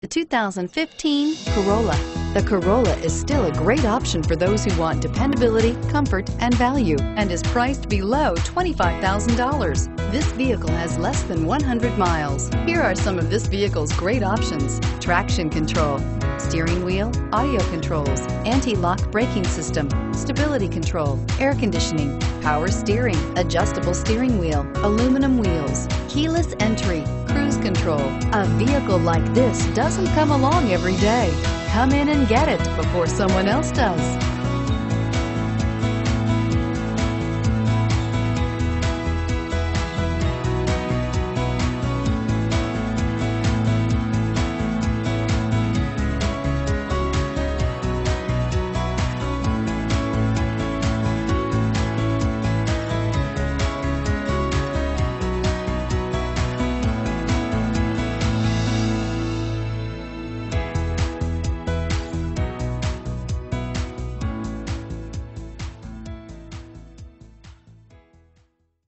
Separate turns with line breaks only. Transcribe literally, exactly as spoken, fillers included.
The two thousand fifteen Corolla. The Corolla is still a great option for those who want dependability, comfort, and value, and is priced below twenty-five thousand dollars. This vehicle has less than one hundred miles. Here are some of this vehicle's great options: traction control, steering wheel audio controls, anti-lock braking system, stability control, air conditioning, power steering, adjustable steering wheel, aluminum wheels, keyless entry, cruise control. A vehicle like this doesn't come along every day. Come in and get it before someone else does.